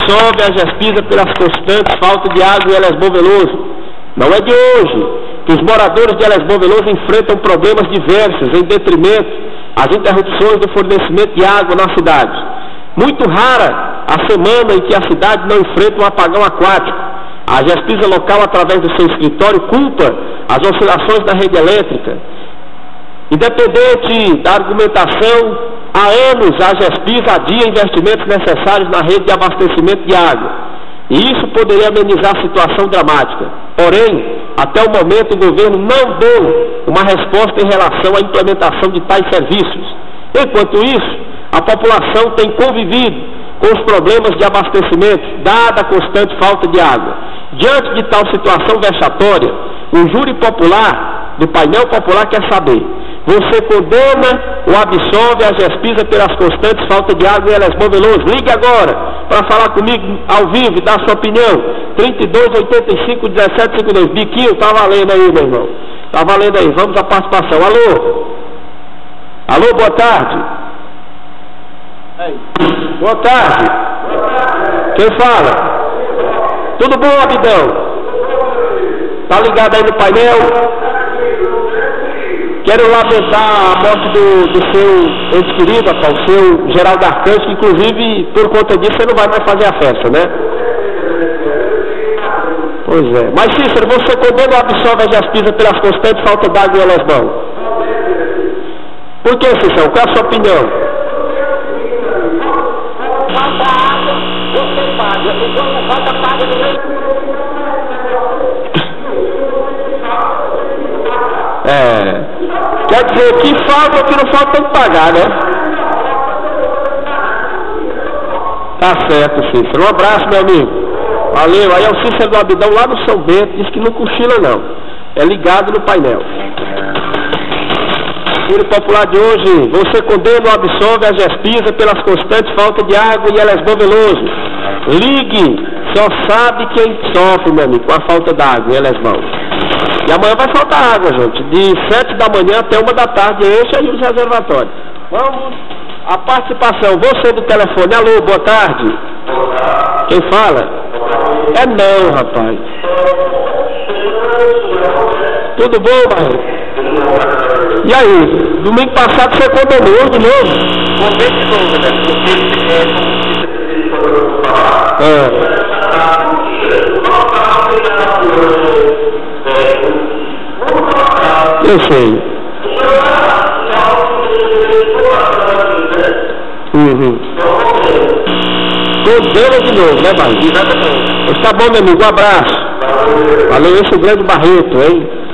absolve a GESPISA pelas constantes faltas de água em Elesbom Veloso. Não é de hoje que os moradores de Elesbom Veloso enfrentam problemas diversos em detrimento às interrupções do fornecimento de água na cidade. Muito rara a semana em que a cidade não enfrenta um apagão aquático. A GESPISA local, através do seu escritório, culpa as oscilações da rede elétrica. Independente da argumentação, há anos a GESPISA adia investimentos necessários na rede de abastecimento de água. E isso poderia amenizar a situação dramática. Porém, até o momento o governo não deu uma resposta em relação à implementação de tais serviços. Enquanto isso, a população tem convivido com os problemas de abastecimento, dada a constante falta de água. Diante de tal situação vexatória, o júri popular, do painel popular, quer saber: você condena ou absolve a GESPISA pelas constantes faltas de água em Elesbom Veloso? Ligue agora para falar comigo ao vivo e dar sua opinião. 3285-1752. Biquinho, tá valendo aí, meu irmão. Tá valendo aí. Vamos à participação. Alô? Alô, boa tarde. Boa tarde. Quem fala? Tudo bom, Abidão? Tá ligado aí no painel? Quero lamentar a morte do seu ente querido, rapaz, o seu Geraldo Arcanjo, que inclusive, por conta disso, você não vai mais fazer a festa, né? Pois é. Mas, Cícero, você condena ou absolve a GESPISA pelas constantes faltas d'água em Elesbom? Por que, Cícero? Qual é a sua opinião? Falta água, você paga. Então, falta paga do mesmo. Quer dizer, que falta ou que não falta tem que pagar, né? Tá certo, Cícero. Um abraço, meu amigo. Valeu. Aí é o Cícero do Abidão, lá no São Bento, diz que não cochila, não. É ligado no painel. Júri popular de hoje: você condena ou absolve a GESPISA pelas constantes faltas de água em Elesbom Veloso? Ligue. Só sabe quem sofre, meu amigo, com a falta d'água em Elesbom. E amanhã vai faltar água, gente. De 7 da manhã até 1 da tarde, enche aí os reservatórios. Vamos à participação. Você do telefone. Alô, boa tarde. Quem fala? É não, rapaz. Tudo bom, Barreto? E aí? Domingo passado você condenou de novo? Eu sei. Condena de novo, né, Barreto? Pois tá bom, meu amigo. Um abraço. Valeu, esse é o grande Barreto, hein?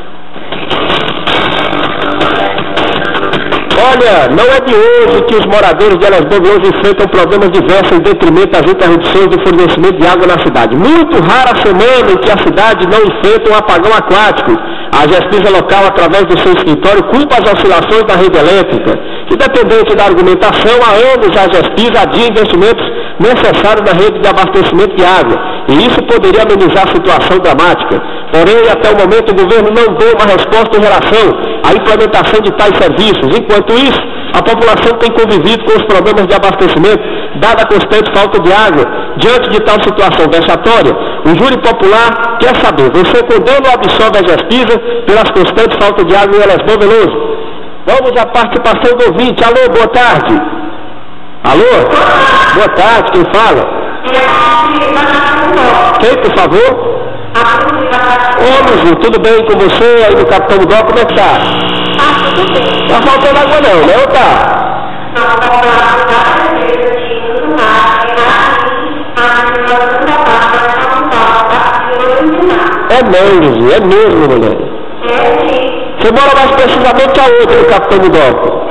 Olha, não é de hoje que os moradores de Elesbom Veloso enfrentam problemas diversos em detrimento das interrupções do fornecimento de água na cidade. Muito rara a semana em que a cidade não enfrenta um apagão aquático. A GESPISA local, através do seu escritório, culpa as oscilações da rede elétrica. Independente da argumentação, há anos a GESPISA adia investimentos necessários na rede de abastecimento de água. E isso poderia amenizar a situação dramática. Porém, até o momento, o governo não deu uma resposta em relação à implementação de tais serviços. Enquanto isso, a população tem convivido com os problemas de abastecimento, dada a constante falta de água. Diante de tal situação vexatória, o júri popular quer saber: você condena ou absolve a GESPISA pelas constantes faltas de água em Elesbom Veloso? Vamos à participação do ouvinte. Alô, boa tarde. Alô? Boa tarde, quem fala? Quem, por favor? Ô, Luzinho, tudo bem com você aí do Capitão Dó? Como é que tá? Tá faltando água não, né? Ou tá? É não, Luzinho, é mesmo, mulher. Você mora mais precisamente aonde, do Capitão Dó?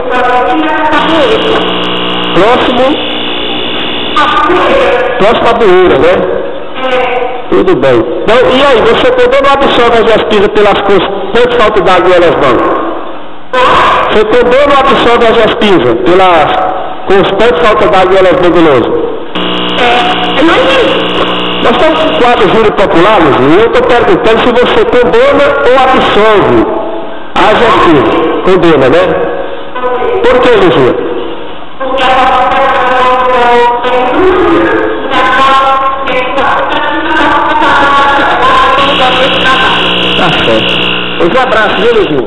Próximo a Bueira, né? Tudo bem. Então, e aí, você condena ou absolve a GESPISA pelas constantes faltas d'água em Elesbom? Você condena ou absolve a GESPISA pelas constantes faltas d'água em Elesbom Veloso? Nós estamos com o quadro Júri Popular, Luzinho, e eu estou perguntando se você condena ou absolve a GESPISA. Condena, né? Por que, Luzinho? Tá certo. Pois um abraço, viu, Luizinho?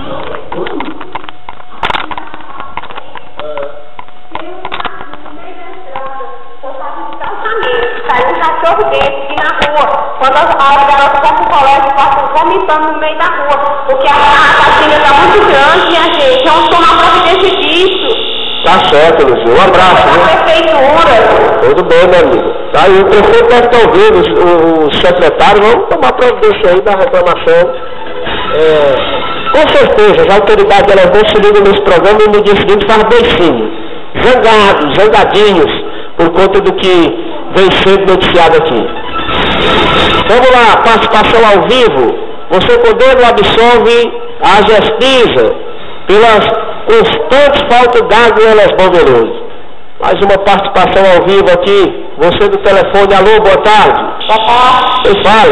Saiu um cachorro desse aqui na rua. Quando a hora da nossa vai pro colégio, passa vomitando no meio da rua. Porque a caixinha tá muito grande, minha gente. Vamos tomar providência disso. Tá certo, Luizinho. Um abraço, viu? Prefeitura. Tudo bem, meu amigo. Tá aí, o prefeito deve estar ouvindo, os secretários vão tomar providência aí da reclamação. Com certeza, as autoridades elas vão se ligar nesse programa e no dia seguinte faz beicinho. Zangados, zangadinhos, por conta do que vem sendo noticiado aqui. Vamos lá, participação ao vivo. Você condena ou absolve a Gespisa pelas constantes faltas d'água em Lesbão Veloso. Mais uma participação ao vivo aqui. Você do telefone, alô, boa tarde. Boa tarde. Quem fala?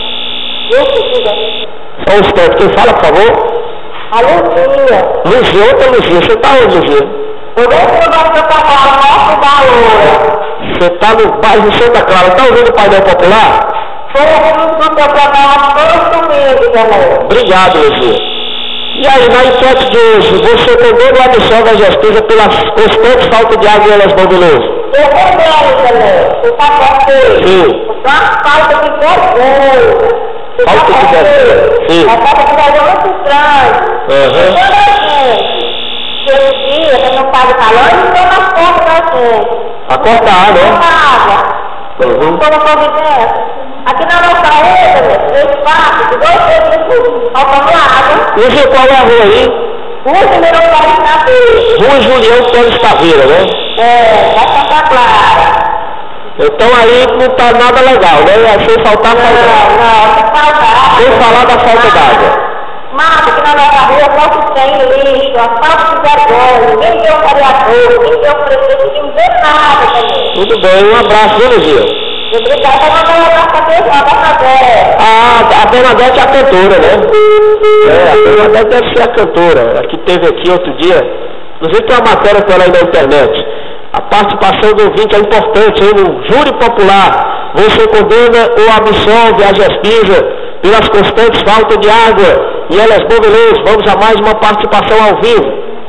Eu que diga. Só um instante, quem fala, por favor? A Luzinha. Luzia, outra Luzia. Você tá onde, Luzia? Eu não sei mais que eu trabalho perto da Loura. Você tá no bairro Santa Clara. Tá ouvindo o painel popular? Foi ouvindo do teu programa todo domingo também. Obrigado, Luzia. E aí, na enquete de hoje, você condena ou absolve a Gespisa pelas constantes faltas de água em Lesbão Veloso? Eu condeno também. Você tá certo? Sim. Falta de vergonha. Falta de vergonha. Sim. A falta de vergonha é muito grande. Aham. Toda gente, chega o dia, que não paga calor, e toma as contas da gente. A corta a água, né? Água. Toma providência. Aqui na nossa rede, 3 passos, 2 vezes faltando água. Luzia, qual é a rua aí? Rua Julião Pérez Taveira. Rua Julião Pérez Taveira, né? Na Santa Clara. Então aí não tá nada legal, né? Sem faltar falta. Não, sem faltar. Sem falar da falta d'água. Mas aqui na nossa rua, posso tem lixo, a falta de vergonha, ninguém deu vereador, ninguém deu prefeito, ninguém deu nada também. Tudo bem, um abraço, viu, Luzia? Obrigada, eu mandar um abraço pra Deus, a Bernadette é a cantora, né? A Bernadette deve ser a cantora. A que teve aqui outro dia. Inclusive tem uma matéria com ela aí na internet. A participação do ouvinte é importante aí no júri popular. Você condena ou absolve a Gespisa pelas constantes faltas de água em Lesbão Veloso. Vamos a mais uma participação ao vivo.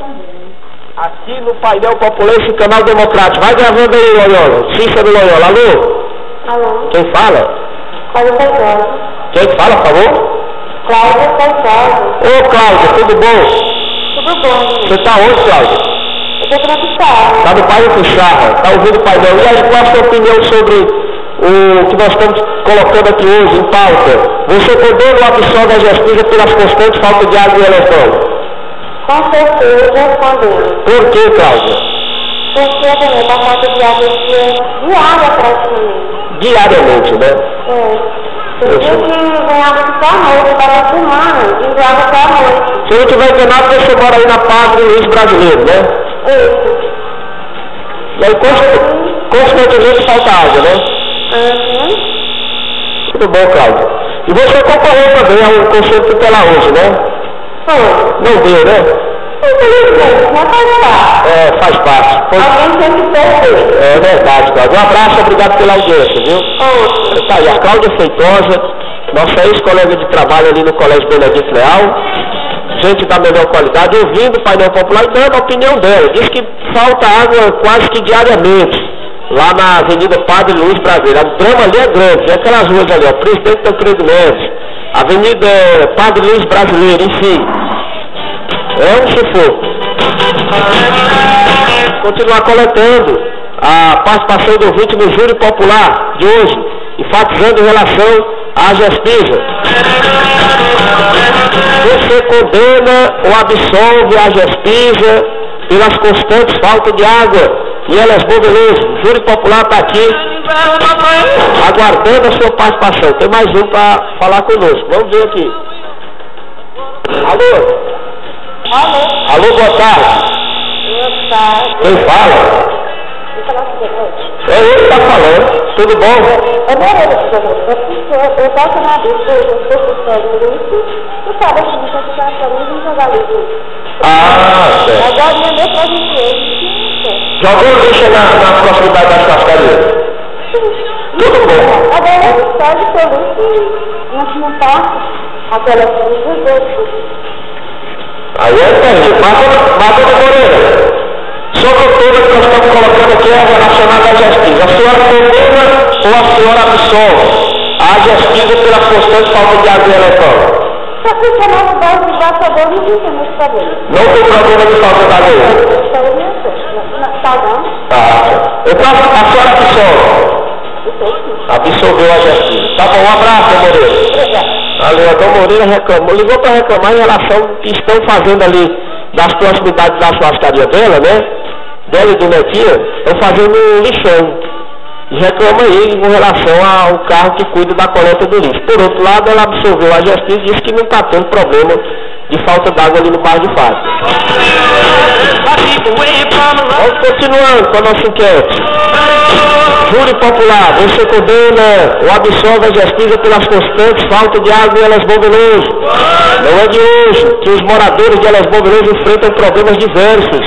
Aqui no painel popular, esse canal democrático. Vai gravando aí, Loyola. Cícero Loyola. Alô? Alô? Quem fala? Cláudia Feitosa. Quem fala, por favor? Cláudia Feitosa. Ô, Cláudia, tudo bom? Tudo bom? Você tá onde, Cláudia? Eu tô aqui na Pissarra. Tá no Bairro Pissarra. Tá ouvindo o painel. E aí, qual a sua opinião sobre o que nós estamos colocando aqui hoje em pauta? Você condena ou absolve a Gespisa pelas constantes faltas de água em Lesbão? Com certeza, eu respondendo. Por que, Cláudia? Porque também a falta de água aqui é diária praticamente. Diariamente, né? Tem dia que vem água só à noite, para a semana, e vem água só à noite. Se eu não tiver enganado, você mora aí na Padre Luiz Brasileiro, né? Isso. E aí, constantemente falta água, né? Tudo bom, Cláudia. E você concorreu também ao conselho tutelar hoje, né? Foi. Não deu, né? Não faz parte. Faz parte. Alguém tem que perder. É verdade, Cláudia. Um abraço, obrigado pela audiência, viu? Tá aí, a Cláudia Feitosa, nossa ex-colega de trabalho ali no Colégio Benedito Leal, gente da melhor qualidade, ouvindo o painel popular e dando a opinião dela. Diz que falta água quase que diariamente, lá na Avenida Padre Luiz Brasileiro. O drama ali é grande, é aquelas ruas ali, ó, Presidente Tancredo Mendes, Avenida Padre Luiz Brasileiro, enfim. É um sufoco. Continuar coletando a participação do ouvinte no júri popular de hoje, enfatizando em relação à Gespisa. Você condena ou absolve a Gespisa pelas constantes faltas de água em Lesbão Veloso. O júri popular está aqui aguardando a sua participação. Tem mais um para falar conosco. Vamos ver aqui. Alô? Alô? Alô, boa tarde. Boa tarde. Quem fala? É ele que está falando. Tudo bom? Eu não era desse programa, eu posso na bicha, eu sou sucesso por isso. Tu sabe que você está falando em jornalismo. Certo. Agora eu dei pra gente. Jogou lixo na proximidade das cascarias? Tudo bom. Agora eu sabe por isso, não tá. Aquela fruta. Aí é terrível. Madonna Moreira, sobre toda que nós estamos colocando aqui é relacionada à Gestisa. A senhora condena ou a senhora absolve a Gestisa pela constante falta de água e eletrônica? Só que o canal do bairro de Baixador não tem mais problema. Não tem problema de falta de água? Então a senhora absolve. Absolveu a Gestisa. Tá bom, um abraço, Moreira. Valeu, a Dona Moreira reclamou, ligou para reclamar em relação ao que estão fazendo ali nas proximidades da churrascaria dela, né? Dela e do Netinho, estão fazendo um lixão. E reclama aí com relação ao carro que cuida da coleta do lixo. Por outro lado, ela absolveu a Gestisa e disse que não está tendo problema de falta d'água ali no bairro de Fátima. Vamos continuando com a nossa enquete. Júri popular, você condena ou absolve a Gestisa pelas constantes falta de água em Elas Bom Veloso. Não é de hoje que os moradores de Elas Bom Veloso enfrentam problemas diversos.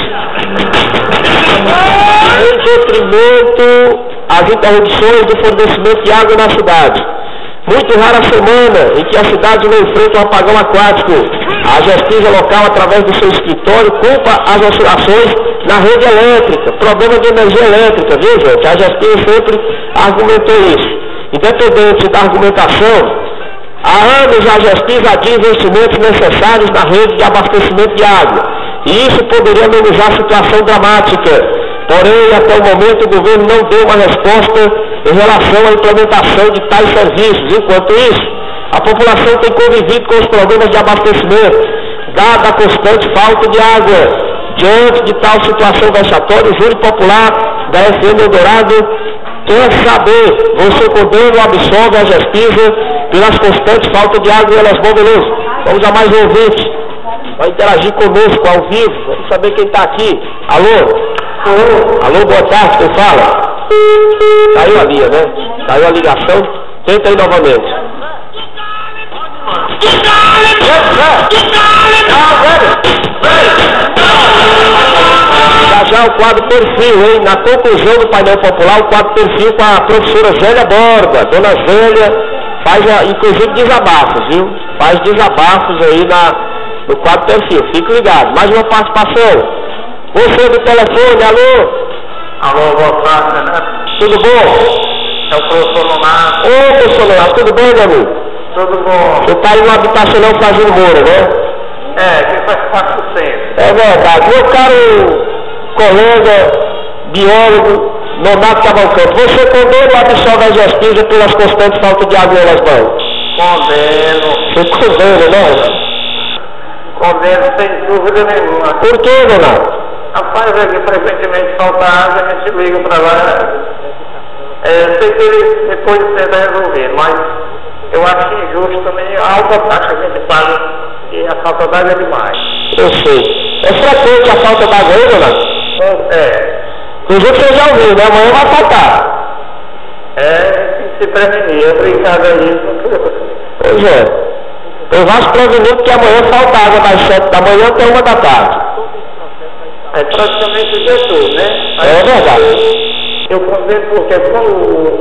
Em detrimento às interrupções do fornecimento de água na cidade. Muito rara a semana em que a cidade não enfrenta um apagão aquático. A Gestisa local, através do seu escritório, culpa as oscilações na rede elétrica. Problema de energia elétrica, viu, gente? A Gestisa sempre argumentou isso. Independente da argumentação, há anos a Gestisa adia investimentos necessários na rede de abastecimento de água. E isso poderia amenizar a situação dramática. Porém, até o momento, o governo não deu uma resposta em relação à implementação de tais serviços. Enquanto isso, a população tem convivido com os problemas de abastecimento, dada a constante falta de água. Diante de tal situação vexatória, o Júri Popular da FM Eldorado quer saber, você condena ou absolve a Gestisa pelas constantes faltas de água em Elas Bom Veloso? Vamos a mais um ouvinte. Vai interagir conosco ao vivo, vamos saber quem está aqui. Alô? Alô, boa tarde, quem fala? Caiu a linha, né? Caiu a ligação. Tenta aí novamente. Já o quadro perfil, hein? Na conclusão do painel popular, o quadro perfil com a professora Zélia Borba. Dona Zélia faz, inclusive, desabafos, viu? Faz desabafos aí no quadro perfil. Fique ligado. Mais uma participação. Você do telefone, alô? Alô, boa tarde, Renato. Tudo bom? É o professor Leonardo. Ô, professor Leonardo, tudo bem, meu amigo? Tudo bom. Você está aí no habitacional Fazendo Moura, né? É, que faz parte do centro. É verdade. Meu caro colega, biólogo, Leonardo Cavalcante, você condena ou absolve a Gestisa pelas constantes faltas de água em Elas Bom? Condeno. Você condena, né? Condeno sem dúvida nenhuma. Por quê, Leonardo? Rapaz, é que frequentemente falta água, a gente liga para lá. Sei que eles depois tenta resolver, mas eu acho injusto também a alta taxa que a gente paga e a falta d'água é demais. Eu sei. É frequente a falta d'água aí, Leonardo? É. Inclusive você já ouviu, né? Amanhã vai faltar. Tem que se prevenir, é obrigado a isso. Pois é. Eu acho prevenindo que amanhã falta água das 7 da manhã até 1 da tarde. É praticamente o dia todo, né? É verdade. Eu condeno porque quando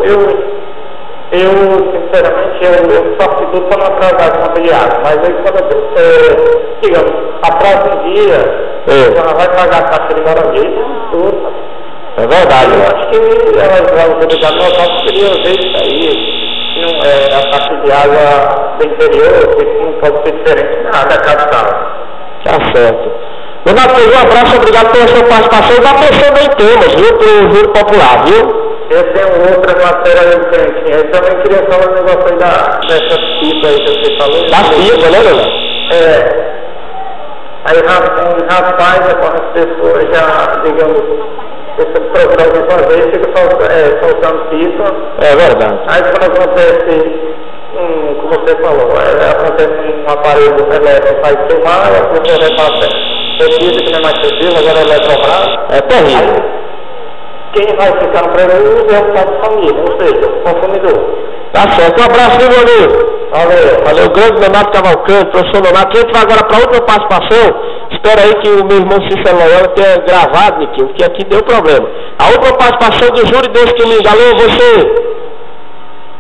eu sinceramente, eu faço tudo para não atrasar a conta de água. Mas aí quando, digamos, atrasa um dia, ela vai pagar a taxa de moradia, tudo. É verdade. Eu acho que elas vão obrigar nós queria ver isso aí. A taxa de água do interior, que não pode ser diferente da capital. Tá certo. Leonardo, um abraço, obrigado pela sua participação. Já pensando em temas, viu, para o Júri Popular, viu? Eu tenho outra matéria diferente. Eu também queria falar um negócio aí dessa pipa aí que você falou. Da pipa, né, Leonardo? Aí um rapaz, as pessoas já, digamos, esse programa uma vez fica soltando pipa. É verdade. Aí quando acontece, como você falou, acontece um aparelho elétrico vai filmar, a pessoa vai para Precisa que não é mais preciso, agora é Eletrobras. É terrível. Aí, quem vai ficar no prejuízo é o pai de família, ou seja, o consumidor. Tá certo. Um abraço, meu amigo. Valeu, grande Leonardo Cavalcante, professor Leonardo. A gente vai agora para outra participação. Espera aí que o meu irmão Cícero Loyola tenha gravado, Niquinho, porque aqui deu problema. A outra participação do Júri desse domingo. Alô, você?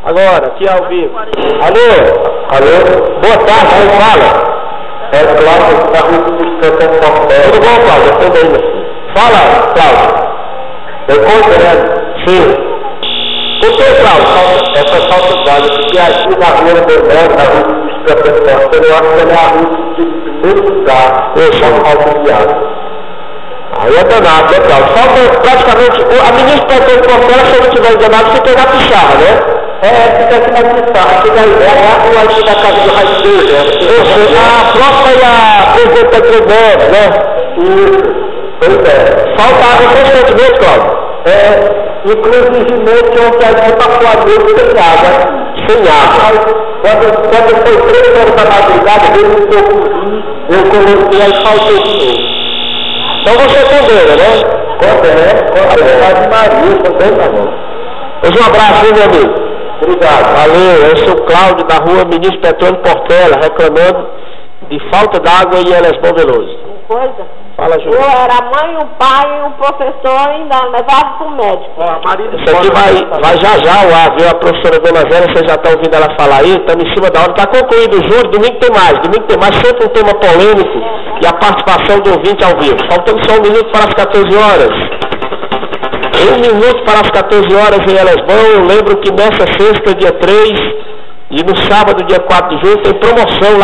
Agora, aqui ao vivo. Alô? Boa tarde, quem fala? É Cláudio da Rua do Ministério Portela. Tudo bom, Cláudio? Eu tô bem. Fala, Cláudio. Eu considero, Sim. O que, Cláudio? essa falta d'água, porque aqui na rua do Moro, na Rua do Ministério Portela, eu acho que ela é a rua de primeiro lugar. Só falta de água. Aí é danado, né, Cláudio? Falta praticamente. A ministra Antônio Portela, se eu não estiver enganado, fica na picharra, né? Fica aqui na picharra. Fica aí, lá aqui da casa do Raio, né? A própria presidenta Tribunal, né? Isso. Pois é. Falta água constantemente, Cláudio. Inclusive, ontem a gente passou a noite sem água. Sem água. Quando foi 3 horas da madrugada, veio um pouco, eu coloquei aí faltou de novo. Então você condena, né? Condena. Maria, também, tá bom. Um abraço, hein, meu amigo? Obrigado. Valeu, eu sou o Cláudio da rua Ministro Petrônio Portela, reclamando de falta d'água em Elesbão Veloso. Coisa. Fala, Júlio. Eu era mãe, um pai e um professor, ainda levava para o médico. Isso aqui vai já o ar, viu? A professora Dona Zélia, você já está ouvindo ela falar aí, estamos em cima da hora. Está concluído o júri, domingo tem mais, sempre um tema polêmico e a participação do ouvinte ao vivo. Faltando só 1 minuto para as 14 horas. 1 minuto para as 14 horas em Elesbão. Eu lembro que nessa sexta, dia 3, e no sábado, dia 4 de junho, tem promoção lá.